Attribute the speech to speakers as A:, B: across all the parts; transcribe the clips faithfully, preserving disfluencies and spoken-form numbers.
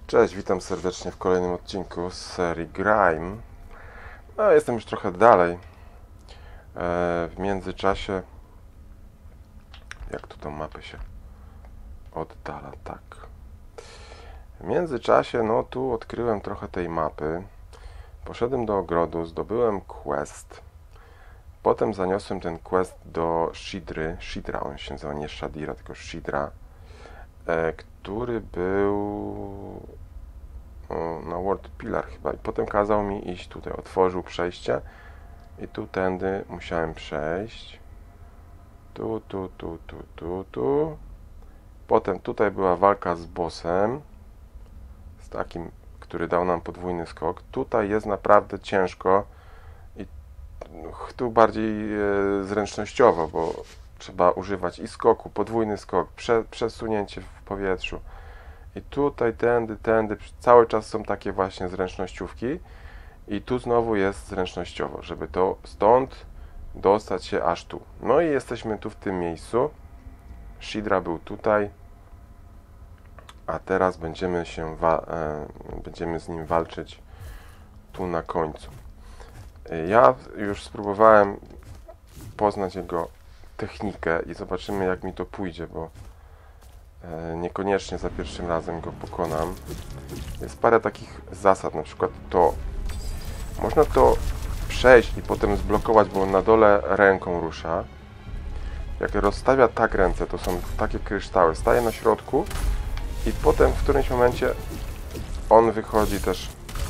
A: Cześć, witam serdecznie w kolejnym odcinku z serii Grime. No, jestem już trochę dalej. E, w międzyczasie... Jak tu tą mapę się oddala? Tak. W międzyczasie, no tu odkryłem trochę tej mapy. Poszedłem do ogrodu, zdobyłem quest. Potem zaniosłem ten quest do Shidry. Shidra, on się nazywa nie Shadira, tylko Shidra. E, który był... na World Pillar chyba. I potem kazał mi iść tutaj. Otworzył przejście. I tu tędy musiałem przejść. Tu, tu, tu, tu, tu, tu. Potem tutaj była walka z bossem. Z takim, który dał nam podwójny skok. Tutaj jest naprawdę ciężko. I tu bardziej e, zręcznościowo, bo trzeba używać i skoku, podwójny skok, prze, przesunięcie w powietrzu. I tutaj, tędy, tędy, cały czas są takie właśnie zręcznościówki. I tu znowu jest zręcznościowo, żeby to stąd dostać się aż tu. No i jesteśmy tu w tym miejscu. Shidra był tutaj. A teraz będziemy się wa- e, będziemy z nim walczyć tu na końcu. Ja już spróbowałem poznać jego technikę i zobaczymy, jak mi to pójdzie, bo niekoniecznie za pierwszym razem go pokonam. Jest parę takich zasad, na przykład to można to przejść i potem zblokować, bo on na dole ręką rusza. Jak rozstawia tak ręce, to są takie kryształy, staje na środku i potem w którymś momencie on wychodzi też,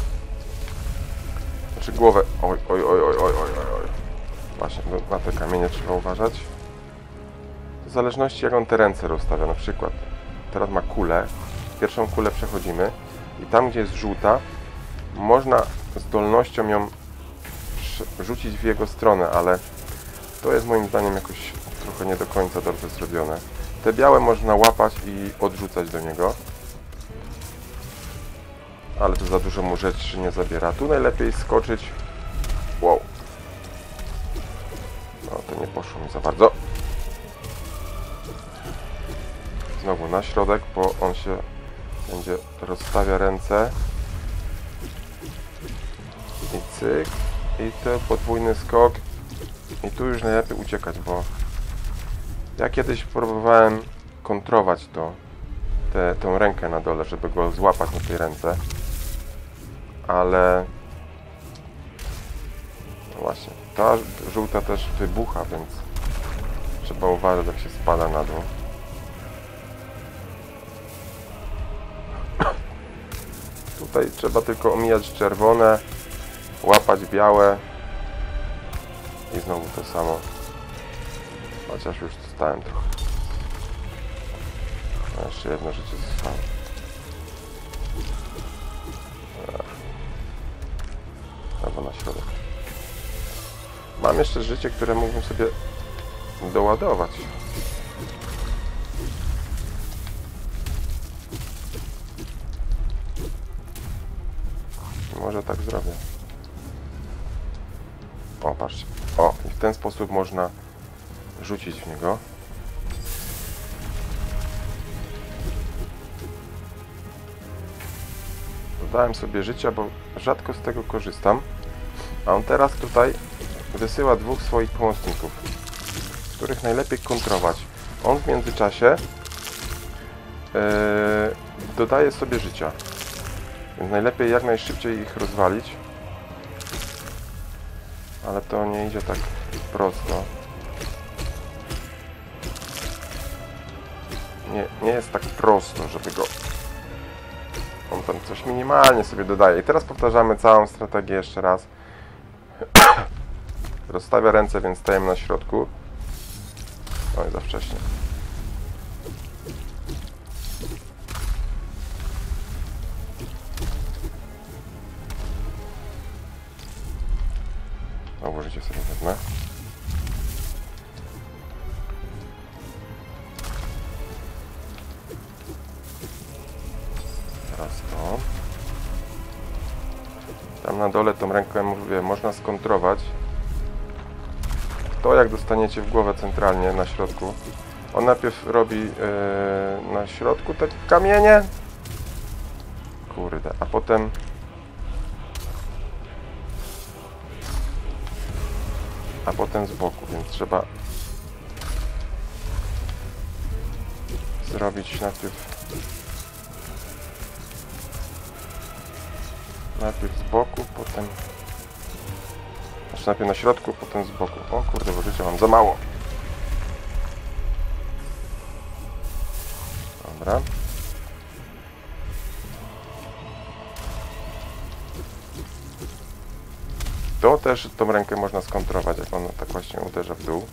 A: znaczy głowę, oj, oj, oj, oj, oj, oj, oj. Właśnie, na te kamienie trzeba uważać. W zależności jak on te ręce rozstawia, na przykład teraz ma kulę, pierwszą kulę przechodzimy i tam gdzie jest żółta można zdolnością ją rzucić w jego stronę, ale to jest moim zdaniem jakoś trochę nie do końca dobrze zrobione. Te białe można łapać i odrzucać do niego, ale to za dużo mu rzeczy nie zabiera. Tu najlepiej skoczyć. Wow, no to nie poszło mi za bardzo. Znowu na środek, bo on się będzie rozstawia ręce i cyk i to podwójny skok i tu już najlepiej uciekać, bo ja kiedyś próbowałem kontrować to tę tą rękę na dole, żeby go złapać na tej ręce, ale no właśnie, ta żółta też wybucha, więc trzeba uważać, jak się spada na dół. Tutaj trzeba tylko omijać czerwone, łapać białe i znowu to samo. Chociaż już dostałem trochę. A jeszcze jedno życie zostało. Albo na środek. Mam jeszcze życie, które mógłbym sobie doładować. Może tak zrobię. O, patrzcie. O, i w ten sposób można rzucić w niego. Dodałem sobie życia, bo rzadko z tego korzystam. A on teraz tutaj wysyła dwóch swoich pomocników, których najlepiej kontrować. On w międzyczasie yy, dodaje sobie życia. Więc najlepiej jak najszybciej ich rozwalić. Ale to nie idzie tak prosto. Nie, nie jest tak prosto, żeby go... On tam coś minimalnie sobie dodaje. I teraz powtarzamy całą strategię jeszcze raz. Rozstawia ręce, więc stajemy na środku. Oj, za wcześnie. Ułożycie sobie wezmę. Teraz to. Tam na dole tą rękę, mówię, można skontrować. To jak dostaniecie w głowę centralnie na środku. On najpierw robi yy, na środku te kamienie. Kurde, a potem... A potem z boku, więc trzeba... zrobić najpierw... Najpierw z boku, potem... Znaczy najpierw na środku, potem z boku. O kurde, bo życia mam za mało. Dobra. To też tą rękę można skontrować, jak ona tak właśnie uderza w dół.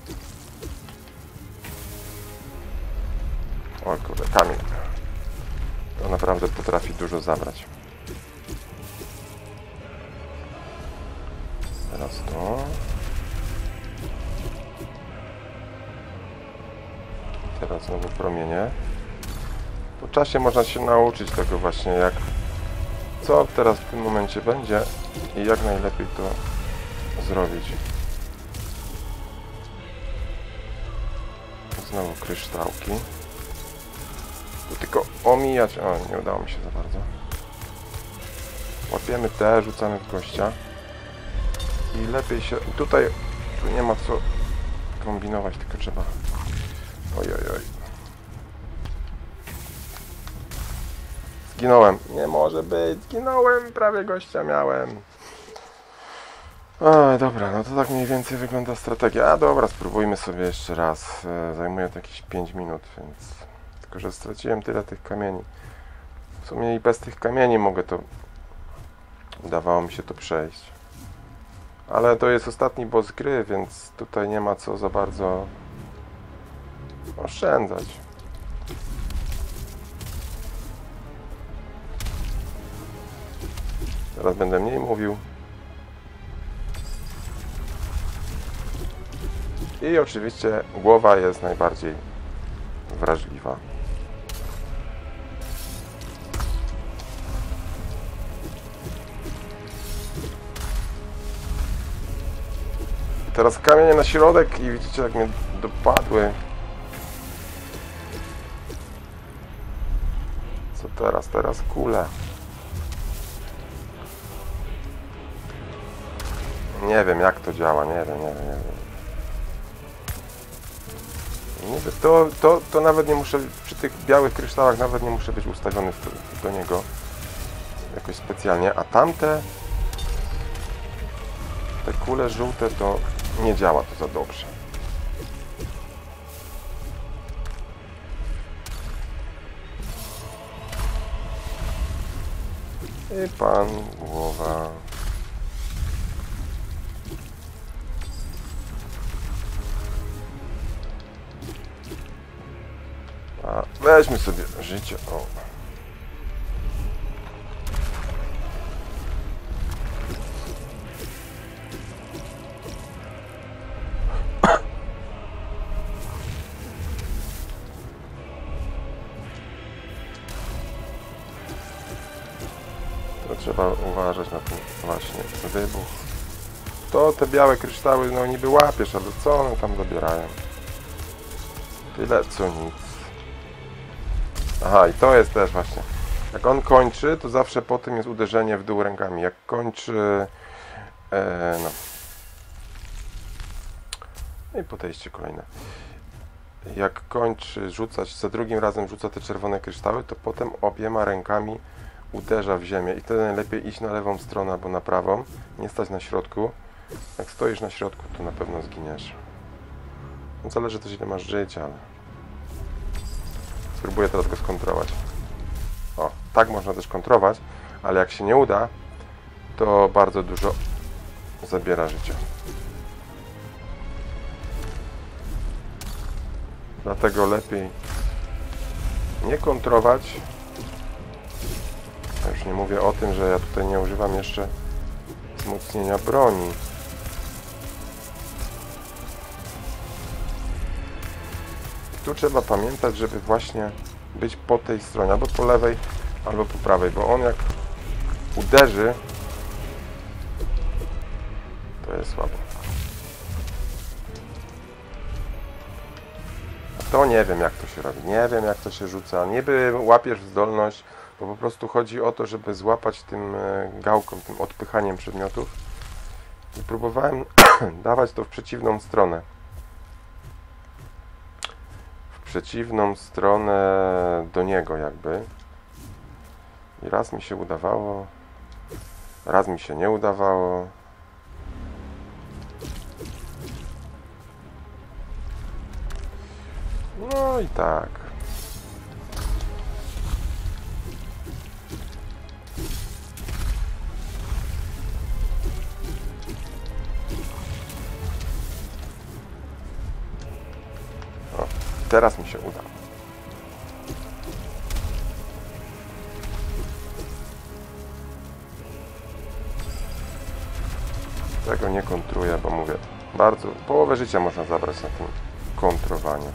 A: O kurde, kamień. To naprawdę potrafi dużo zabrać. Teraz to. Teraz znowu promienie. Po czasie można się nauczyć tego właśnie, jak co teraz w tym momencie będzie i jak najlepiej to zrobić. Znowu kryształki. Tu tylko omijać. O, nie udało mi się za bardzo. Łapiemy te, rzucamy w gościa. I lepiej się... Tutaj tu nie ma co kombinować, tylko trzeba... Oj, oj, oj. Zginąłem. Nie może być. Zginąłem. Prawie gościa miałem. O, dobra, no to tak mniej więcej wygląda strategia. A dobra, spróbujmy sobie jeszcze raz. Zajmuje to jakieś pięć minut, więc... Tylko że straciłem tyle tych kamieni. W sumie i bez tych kamieni mogę to... Udawało mi się to przejść. Ale to jest ostatni boss gry, więc tutaj nie ma co za bardzo oszczędzać. Teraz będę mniej mówił. I oczywiście głowa jest najbardziej wrażliwa. Teraz kamienie na środek i widzicie, jak mnie dopadły. Co teraz? Teraz kule. Nie wiem, jak to działa, nie wiem, nie wiem, nie wiem. Niby to, to, to nawet nie muszę, przy tych białych kryształach nawet nie muszę być ustawiony w, do niego jakoś specjalnie, a tamte, te kule żółte, to nie działa to za dobrze. I pan głowa. A weźmy sobie życie. O. To trzeba uważać na ten właśnie wybuch. To te białe kryształy, no niby łapiesz, ale co one tam zabierają? Tyle co nic. Aha, i to jest też właśnie. Jak on kończy, to zawsze po tym jest uderzenie w dół rękami. Jak kończy... E, no. I podejście kolejne. Jak kończy rzucać, za drugim razem rzuca te czerwone kryształy, to potem obiema rękami uderza w ziemię. I wtedy najlepiej iść na lewą stronę albo na prawą. Nie stać na środku. Jak stoisz na środku, to na pewno zginiesz. No, zależy też, ile masz życia, ale... Spróbuję teraz go skontrować. O, tak można też kontrować, ale jak się nie uda, to bardzo dużo zabiera życia. Dlatego lepiej nie kontrować. Ja już nie mówię o tym, że ja tutaj nie używam jeszcze wzmocnienia broni. Tu trzeba pamiętać, żeby właśnie być po tej stronie, albo po lewej, albo po prawej, bo on jak uderzy, to jest słabo. A to nie wiem, jak to się robi, nie wiem, jak to się rzuca. Niby łapiesz zdolność, bo po prostu chodzi o to, żeby złapać tym gałką, tym odpychaniem przedmiotów. I próbowałem dawać to w przeciwną stronę. W przeciwną stronę do niego jakby. I raz mi się udawało, raz mi się nie udawało. No i tak. O, teraz mi się uda. Tego nie kontruję, bo mówię, bardzo, połowę życia można zabrać na tym kontrowaniu.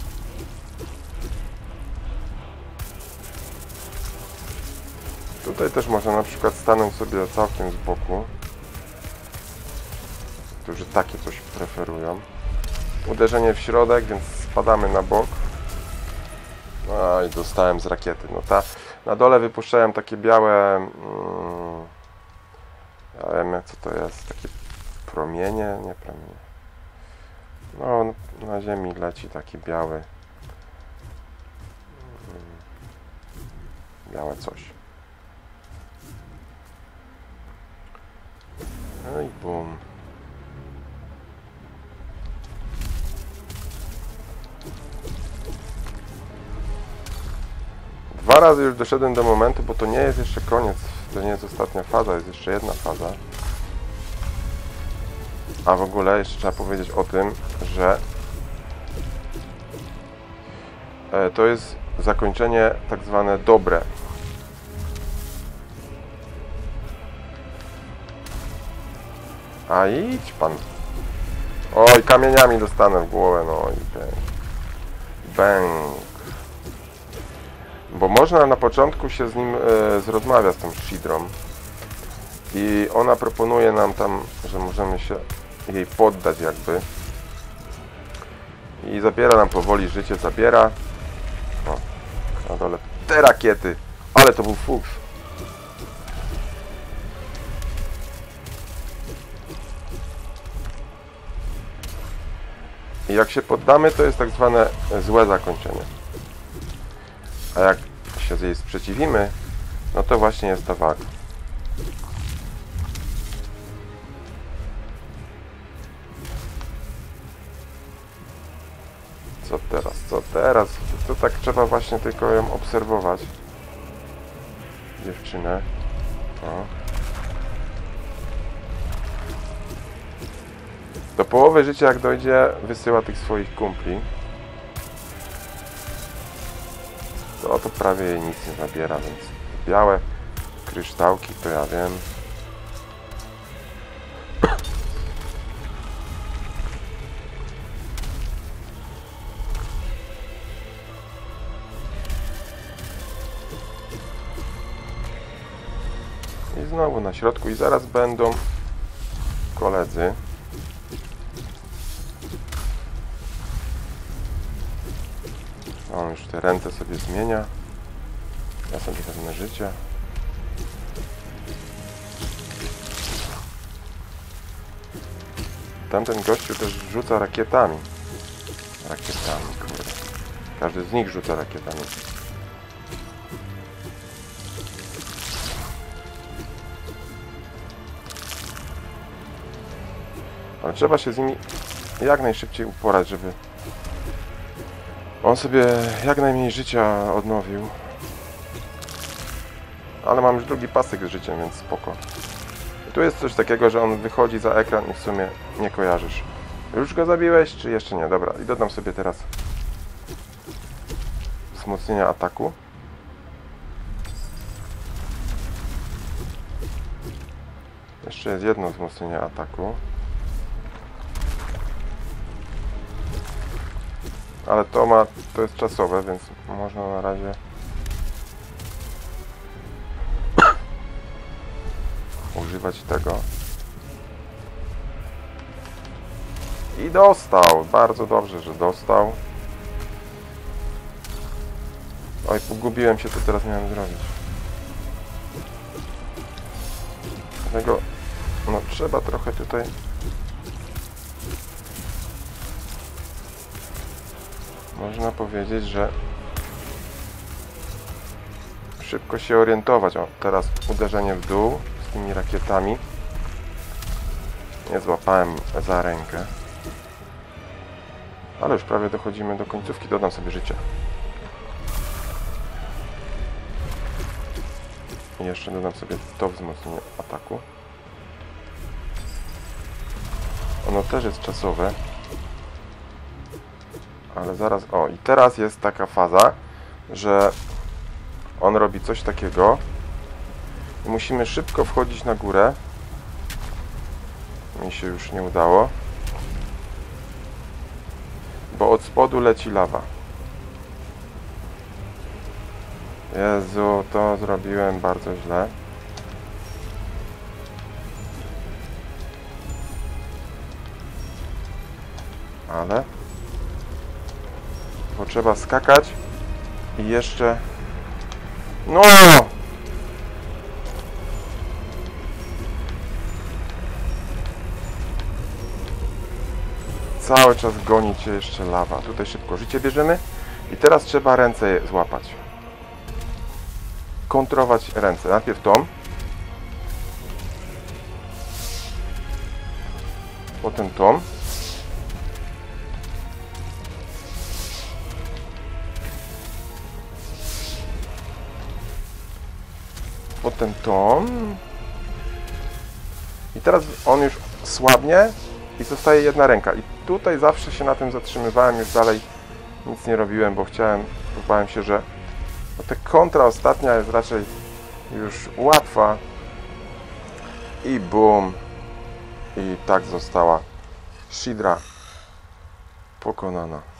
A: Tutaj też można na przykład stanąć sobie całkiem z boku. Którzy takie coś preferują. Uderzenie w środek, więc spadamy na bok. No i dostałem z rakiety. No ta, na dole wypuszczałem takie białe... Mm, ja wiem co to jest, takie promienie, nie promienie. No na ziemi leci taki biały... Mm, białe coś. No i bum. Dwa razy już doszedłem do momentu, bo to nie jest jeszcze koniec, to nie jest ostatnia faza, jest jeszcze jedna faza. A w ogóle jeszcze trzeba powiedzieć o tym, że to jest zakończenie tak zwane dobre. A idź pan. Oj, kamieniami dostanę w głowę, no i bang. Bang. Bo można na początku się z nim e, zrozmawia, z tą Shidrą. I ona proponuje nam tam, że możemy się jej poddać jakby. I zabiera nam powoli życie, zabiera. O, na dole te rakiety. Ale to był fuks. I jak się poddamy, to jest tak zwane złe zakończenie. A jak się jej sprzeciwimy, no to właśnie jest ta waga. Co teraz? Co teraz? To tak trzeba właśnie tylko ją obserwować. Dziewczynę. O. Do połowy życia jak dojdzie, wysyła tych swoich kumpli. To, to prawie jej nic nie zabiera, więc białe kryształki to ja wiem. I znowu na środku i zaraz będą koledzy. On już te ręce sobie zmienia. Ja sobie wezmę życie. Tamten gościu też rzuca rakietami. Rakietami, kurde. Każdy z nich rzuca rakietami. Ale trzeba się z nimi jak najszybciej uporać, żeby on sobie jak najmniej życia odnowił. Ale mam już drugi pasek z życiem, więc spoko. I tu jest coś takiego, że on wychodzi za ekran i w sumie nie kojarzysz. Już go zabiłeś, czy jeszcze nie? Dobra, i dodam sobie teraz wzmocnienia ataku. Jeszcze jest jedno wzmocnienie ataku. Ale to ma, to jest czasowe, więc można na razie używać tego. I dostał! Bardzo dobrze, że dostał. Oj, pogubiłem się, co teraz miałem zrobić. Dlatego no trzeba trochę tutaj można powiedzieć, że szybko się orientować. O, teraz uderzenie w dół z tymi rakietami. Nie złapałem za rękę. Ale już prawie dochodzimy do końcówki. Dodam sobie życia. I jeszcze dodam sobie to wzmocnienie ataku. Ono też jest czasowe. Ale zaraz... O, i teraz jest taka faza, że on robi coś takiego i musimy szybko wchodzić na górę. Mi się już nie udało, bo od spodu leci lawa. Jezu, to zrobiłem bardzo źle. Ale bo trzeba skakać i jeszcze... No! Cały czas goni cię jeszcze lawa. Tutaj szybko życie bierzemy i teraz trzeba ręce złapać. Kontrować ręce. Najpierw tą. Potem tą. Potem tą. I teraz on już słabnie i zostaje jedna ręka. I tutaj zawsze się na tym zatrzymywałem, już dalej nic nie robiłem, bo chciałem, bałem się, że bo ta kontra ostatnia jest raczej już łatwa. I bum. I tak została Shidra pokonana.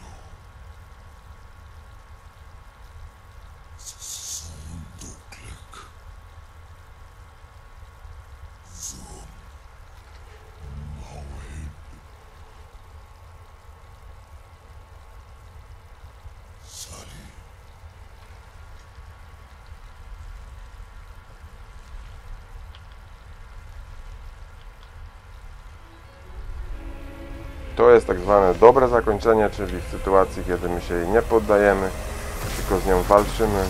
A: To jest tak zwane dobre zakończenie, czyli w sytuacji, kiedy my się jej nie poddajemy, tylko z nią walczymy.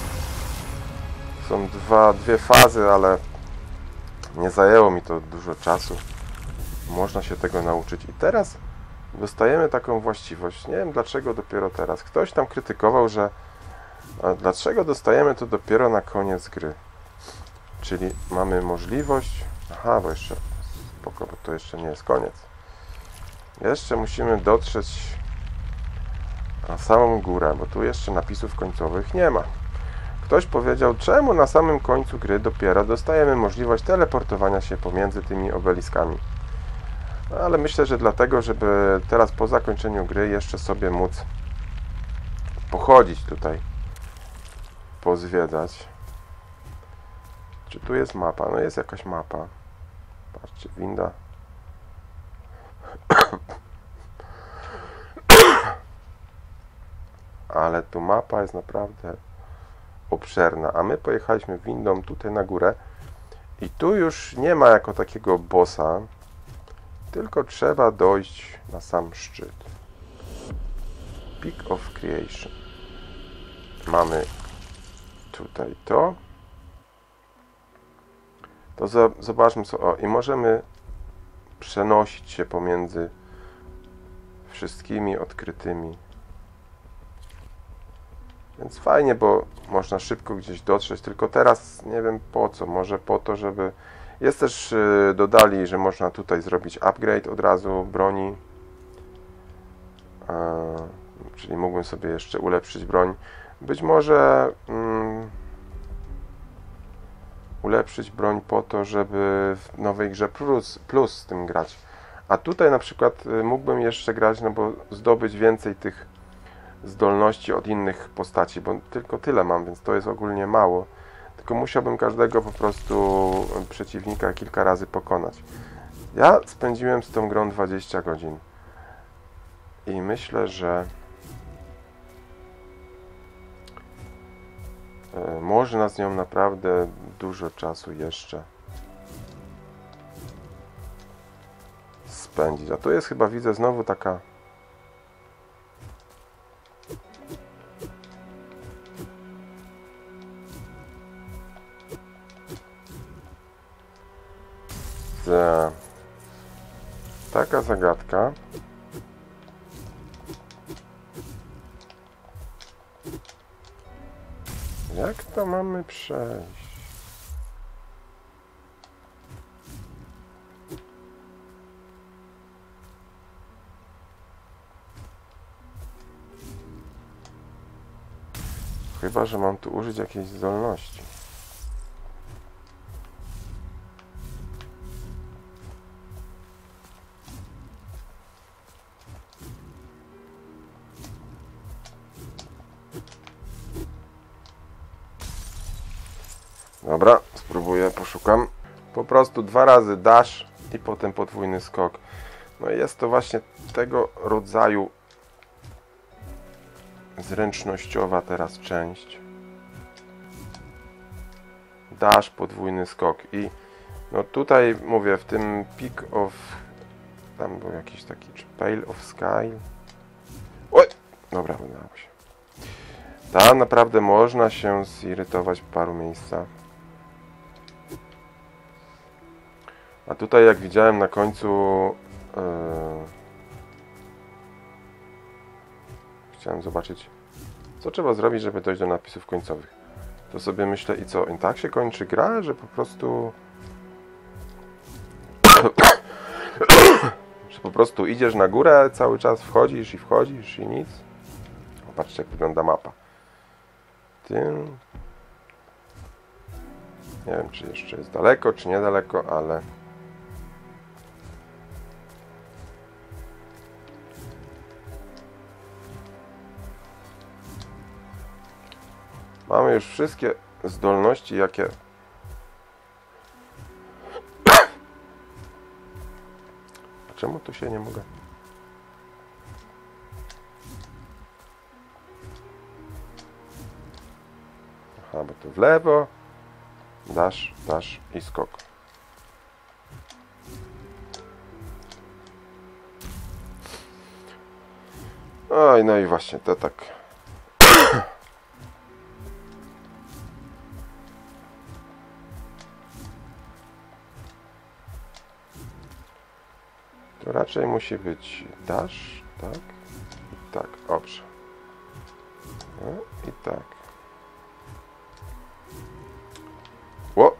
A: Są dwa, dwie fazy, ale nie zajęło mi to dużo czasu. Można się tego nauczyć. I teraz dostajemy taką właściwość. Nie wiem dlaczego dopiero teraz. Ktoś tam krytykował, że a dlaczego dostajemy to dopiero na koniec gry. Czyli mamy możliwość... Aha, bo jeszcze... Spoko, bo to jeszcze nie jest koniec. Jeszcze musimy dotrzeć na samą górę, bo tu jeszcze napisów końcowych nie ma. Ktoś powiedział, czemu na samym końcu gry dopiero dostajemy możliwość teleportowania się pomiędzy tymi obeliskami. Ale myślę, że dlatego, żeby teraz po zakończeniu gry jeszcze sobie móc pochodzić tutaj, pozwiedzać. Czy tu jest mapa? No jest jakaś mapa. Patrzcie, winda. Ale tu mapa jest naprawdę obszerna, a my pojechaliśmy windą tutaj na górę i tu już nie ma jako takiego bossa, tylko trzeba dojść na sam szczyt. Peak of Creation. Mamy tutaj to. To zobaczmy co. O, i możemy przenosić się pomiędzy wszystkimi odkrytymi. Więc fajnie, bo można szybko gdzieś dotrzeć, tylko teraz nie wiem po co, może po to, żeby... Jest też yy, dodali, że można tutaj zrobić upgrade od razu broni. Yy, czyli mógłbym sobie jeszcze ulepszyć broń. Być może yy, ulepszyć broń po to, żeby w nowej grze plus, plus z tym grać. A tutaj na przykład yy, mógłbym jeszcze grać, no bo zdobyć więcej tych zdolności od innych postaci, bo tylko tyle mam, więc to jest ogólnie mało. Tylko musiałbym każdego po prostu przeciwnika kilka razy pokonać. Ja spędziłem z tą grą dwadzieścia godzin. I myślę, że można z nią naprawdę dużo czasu jeszcze spędzić. A tu jest chyba, widzę, znowu taka... Z... Taka zagadka. Jak to mamy przejść? Chyba że mam tu użyć jakiejś zdolności. Dobra, spróbuję, poszukam. Po prostu dwa razy dash i potem podwójny skok. No i jest to właśnie tego rodzaju zręcznościowa teraz część. Dash, podwójny skok i no tutaj mówię, w tym Peak of... Tam był jakiś taki, czy Pale of Sky. Oj! Dobra, udało się. Tam naprawdę można się zirytować w paru miejscach. A tutaj, jak widziałem na końcu, yy, chciałem zobaczyć, co trzeba zrobić, żeby dojść do napisów końcowych. To sobie myślę, i co? I tak się kończy gra, że po prostu... że po prostu idziesz na górę, cały czas wchodzisz i wchodzisz i nic. Popatrzcie, jak wygląda mapa. Tym... Nie wiem, czy jeszcze jest daleko, czy niedaleko, ale... Mamy już wszystkie zdolności, jakie... A czemu tu się nie mogę? Aha, bo to w lewo, dash, dash i skok. Oj, no i właśnie, to tak... To raczej musi być dash, tak? I tak, dobrze. No i tak. Ło!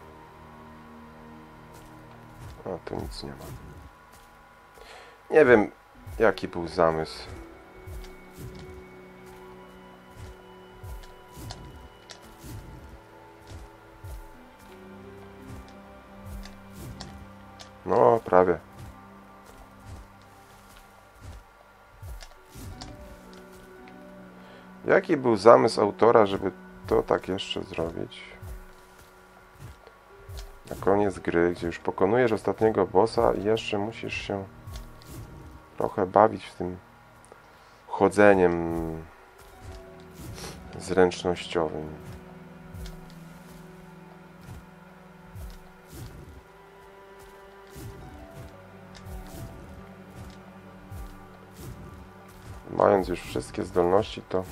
A: A, tu nic nie ma. Nie wiem, jaki był zamysł. No, prawie. Jaki był zamysł autora, żeby to tak jeszcze zrobić? Na koniec gry, gdzie już pokonujesz ostatniego bossa i jeszcze musisz się trochę bawić w tym chodzeniem zręcznościowym. Mając już wszystkie zdolności, to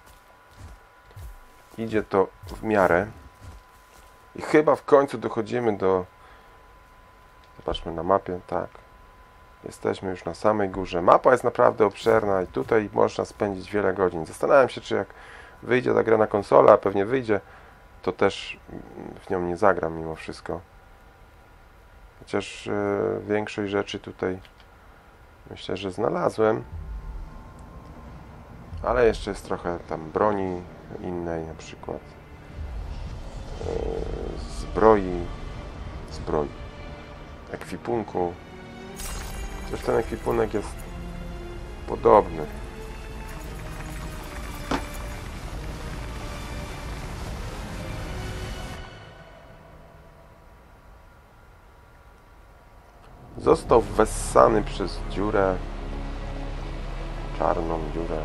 A: idzie to w miarę. I chyba w końcu dochodzimy do... Zobaczmy na mapie, tak. Jesteśmy już na samej górze. Mapa jest naprawdę obszerna i tutaj można spędzić wiele godzin. Zastanawiam się, czy jak wyjdzie ta gra na konsolę, a pewnie wyjdzie, to też w nią nie zagram mimo wszystko. Chociaż yy, większość rzeczy tutaj myślę, że znalazłem. Ale jeszcze jest trochę tam broni innej, na przykład yy, zbroi, zbroi, ekwipunku. Chociaż ten ekwipunek jest podobny. Został wessany przez dziurę, czarną dziurę.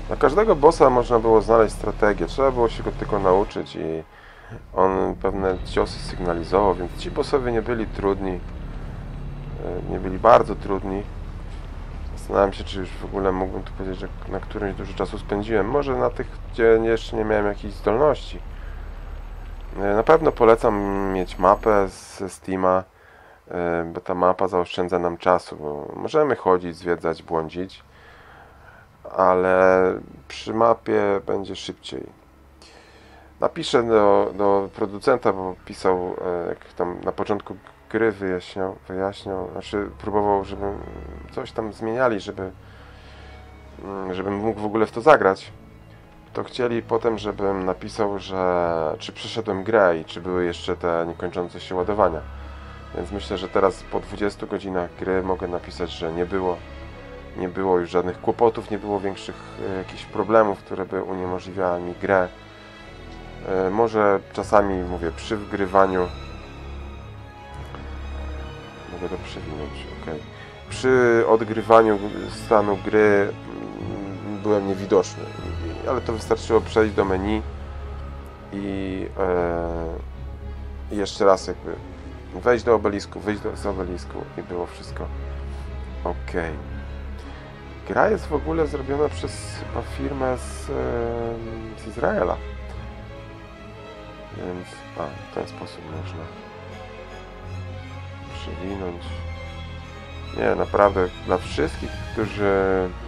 A: Na każdego bossa można było znaleźć strategię, trzeba było się go tylko nauczyć i on pewne ciosy sygnalizował, więc ci bossowie nie byli trudni, nie byli bardzo trudni. Zastanawiam się, czy już w ogóle mógłbym tu powiedzieć, że na którymś dużo czasu spędziłem. Może na tych, gdzie jeszcze nie miałem jakichś zdolności. Na pewno polecam mieć mapę ze Steama, bo ta mapa zaoszczędza nam czasu, bo możemy chodzić, zwiedzać, błądzić, ale przy mapie będzie szybciej. Napiszę do, do producenta, bo pisał, jak tam na początku gry wyjaśniał, wyjaśniał, znaczy próbował, żeby coś tam zmieniali, żeby żebym mógł w ogóle w to zagrać. To chcieli potem, żebym napisał, że czy przeszedłem grę i czy były jeszcze te niekończące się ładowania. Więc myślę, że teraz po dwudziestu godzinach gry mogę napisać, że nie było, nie było już żadnych kłopotów, nie było większych e, jakichś problemów, które by uniemożliwiały mi grę. E, może czasami, mówię, przy wgrywaniu mogę to przewinąć, ok. Przy odgrywaniu stanu gry byłem niewidoczny, ale to wystarczyło przejść do menu i e, jeszcze raz jakby wejść do obelisku, wyjść do, z obelisku i było wszystko ok. Gra jest w ogóle zrobiona przez chyba firmę z, z Izraela, więc a, w ten sposób można przewinąć. Nie, naprawdę dla wszystkich, którzy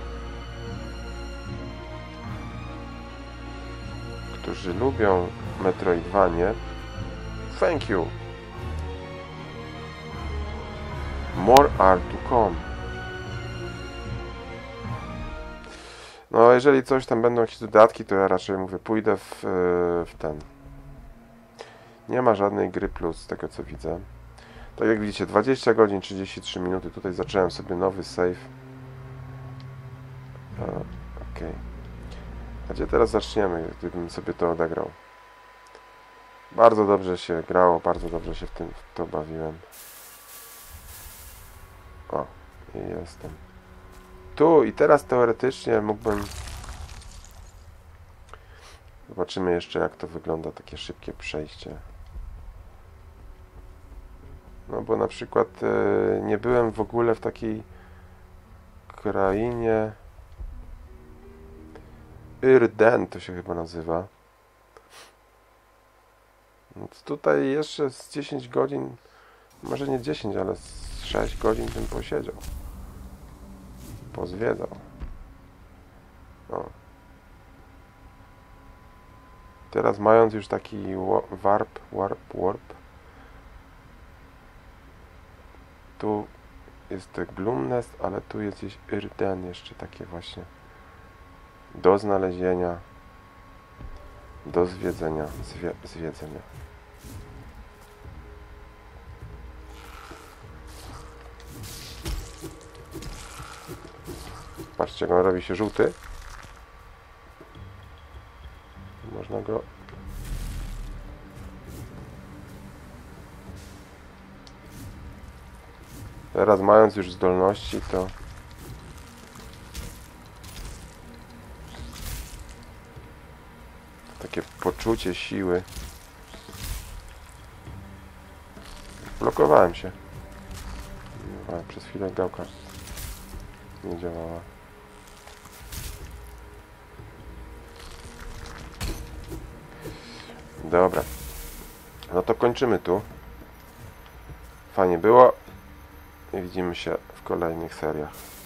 A: którzy lubią Metroidvanie, thank you. More are to come. No, jeżeli coś tam będą jakieś dodatki, to ja raczej mówię, pójdę w, w ten. Nie ma żadnej gry plus, z tego co widzę. Tak jak widzicie, dwadzieścia godzin, trzydzieści trzy minuty. Tutaj zacząłem sobie nowy save. Ok. A gdzie teraz zaczniemy, gdybym sobie to odegrał? Bardzo dobrze się grało, bardzo dobrze się w tym w to bawiłem. O, i jestem. Tu i teraz teoretycznie mógłbym... Zobaczymy jeszcze, jak to wygląda, takie szybkie przejście. No bo na przykład e, nie byłem w ogóle w takiej krainie... Irden to się chyba nazywa. Więc tutaj jeszcze z dziesięć godzin, może nie dziesięć, ale z sześć godzin bym posiedział. Pozwiedzał. O. Teraz mając już taki warp, warp, warp. Tu jest Gloomnest, ale tu jest gdzieś Irden jeszcze takie właśnie. Do znalezienia, do zwiedzenia, zwie, zwiedzenia. Patrzcie, jak on robi się żółty. Można go... Teraz mając już zdolności, to... Takie poczucie siły. Blokowałem się. A, przez chwilę gałka nie działała. Dobra. No to kończymy tu. Fajnie było. I widzimy się w kolejnych seriach.